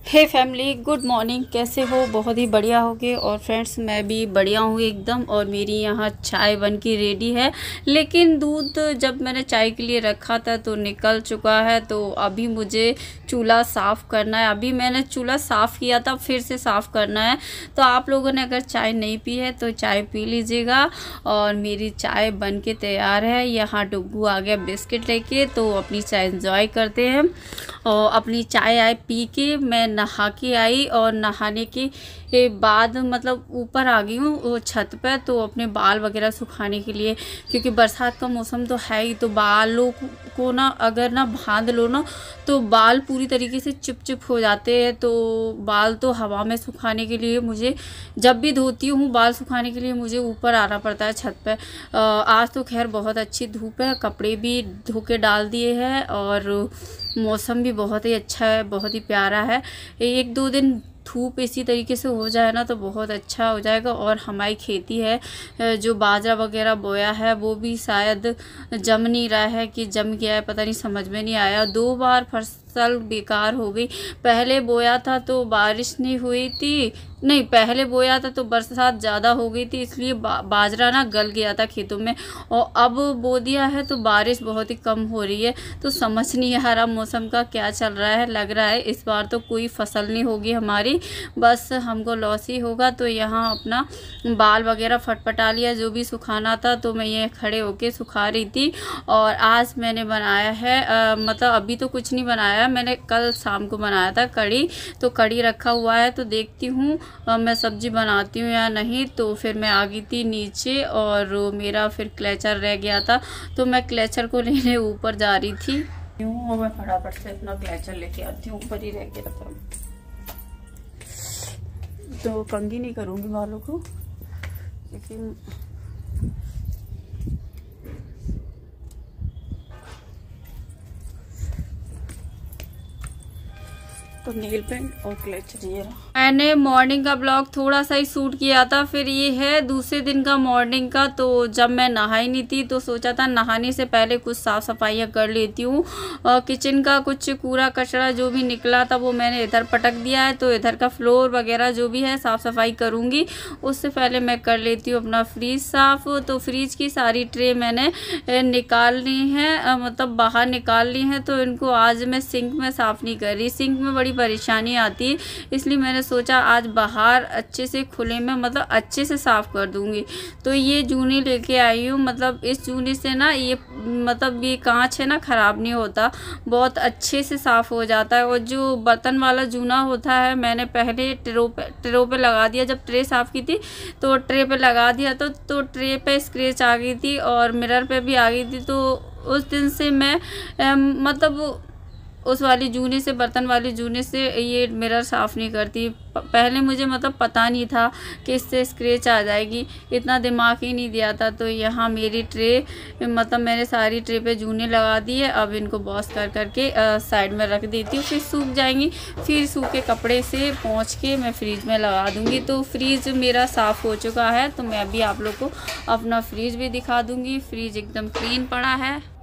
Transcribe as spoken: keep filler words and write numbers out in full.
हे family, good morning. कैसे हो? बहुत ही बढ़िया होगे। और फ्रेंड्स, मैं भी बढ़िया हूँ एकदम। और मेरी यहाँ चाय बन के रेडी है, लेकिन दूध जब मैंने चाय के लिए रखा था तो निकल चुका है। तो अभी मुझे चूल्हा साफ़ करना है। अभी मैंने चूल्हा साफ़ किया था, फिर से साफ़ करना है। तो आप लोगों ने अगर चाय नहीं पी है तो चाय पी लीजिएगा। और मेरी चाय बन के तैयार है। यहाँ डुग्गू आ गया बिस्किट लेके, तो अपनी चाय एंजॉय करते हैं। और अपनी चाय आए पी के मैं नहा के आई, और नहाने के बाद मतलब ऊपर आ गई हूँ वो छत पर, तो अपने बाल वगैरह सुखाने के लिए, क्योंकि बरसात का मौसम तो है ही। तो बालों को ना अगर ना बांध लो ना तो बाल पूरी तरीके से चिप चिप हो जाते हैं। तो बाल तो हवा में सुखाने के लिए मुझे, जब भी धोती हूँ बाल सुखाने के लिए, मुझे ऊपर आना पड़ता है छत पर। आज तो खैर बहुत अच्छी धूप है, कपड़े भी धो के डाल दिए हैं और मौसम भी बहुत ही अच्छा है, बहुत ही प्यारा है। एक दो दिन धूप इसी तरीके से हो जाए ना तो बहुत अच्छा हो जाएगा। और हमारी खेती है, जो बाजरा वगैरह बोया है वो भी शायद जम नहीं रहा है कि जम गया है, पता नहीं, समझ में नहीं आया। दो बार फसल बेकार हो गई। पहले बोया था तो बारिश नहीं हुई थी, नहीं पहले बोया था तो बरसात ज़्यादा हो गई थी, इसलिए बा, बाजरा ना गल गया था खेतों में। और अब बो दिया है तो बारिश बहुत ही कम हो रही है। तो समझ नहीं आ रहा मौसम का क्या चल रहा है। लग रहा है इस बार तो कोई फसल नहीं होगी हमारी, बस हमको लॉस ही होगा। तो यहाँ अपना बाल वगैरह फटफटा लिया, जो भी सुखाना था तो मैं ये खड़े होके सुखा रही थी। और आज मैंने बनाया है आ, मतलब अभी तो कुछ नहीं बनाया, मैंने कल शाम को बनाया था कढ़ी। तो कढ़ी रखा हुआ है, तो देखती हूँ मैं सब्जी बनाती हूँ या नहीं। तो फिर मैं आ गई थी नीचे, और मेरा फिर क्लेचर रह गया था, तो मैं क्लेचर को लेने ऊपर जा रही थी। यूँ मैं फटाफट से अपना क्लेचर लेके आती हूँ, ऊपर ही रह गया था। तो कंघी नहीं करूँगी बालों को, लेकिन तो नेल पेंट और क्लेचर ये रहा। मैंने मॉर्निंग का ब्लॉग थोड़ा सा ही शूट किया था, फिर ये है दूसरे दिन का मॉर्निंग का। तो जब मैं नहाई नहीं थी तो सोचा था नहाने से पहले कुछ साफ़ सफाइयाँ कर लेती हूँ। और किचन का कुछ कूड़ा कचरा जो भी निकला था वो मैंने इधर पटक दिया है, तो इधर का फ्लोर वगैरह जो भी है साफ़ सफाई करूँगी। उससे पहले मैं कर लेती हूँ अपना फ्रीज साफ़। तो फ्रीज की सारी ट्रे मैंने निकाल ली हैं, मतलब बाहर निकाल ली हैं। तो इनको आज मैं सिंक में साफ़ नहीं कर रही, सिंक में बड़ी परेशानी आती है, इसलिए मैंने सोचा आज बाहर अच्छे से खुले में मतलब अच्छे से साफ़ कर दूंगी। तो ये जूनी लेके आई हूँ, मतलब इस जूनी से ना ये मतलब ये कांच है ना ख़राब नहीं होता, बहुत अच्छे से साफ़ हो जाता है। और जो बर्तन वाला जूना होता है मैंने पहले ट्रे पे ट्रे पे लगा दिया, जब ट्रे साफ़ की थी तो ट्रे पे लगा दिया तो तो ट्रे पे स्क्रैच आ गई थी और मिरर पे भी आ गई थी। तो उस दिन से मैं आ, मतलब उस वाली जूने से, बर्तन वाली जूने से ये मिरर साफ़ नहीं करती। पहले मुझे मतलब पता नहीं था कि इससे स्क्रैच आ जाएगी, इतना दिमाग ही नहीं दिया था। तो यहाँ मेरी ट्रे मतलब मैंने सारी ट्रे पे जूने लगा दी है। अब इनको वॉश कर करके साइड में रख देती हूँ, फिर सूख जाएंगी। फिर सूखे कपड़े से पोंछ के मैं फ्रीज में लगा दूँगी। तो फ्रीज मेरा साफ़ हो चुका है, तो मैं अभी आप लोग को अपना फ्रीज भी दिखा दूँगी। फ्रीज एकदम क्लीन पड़ा है।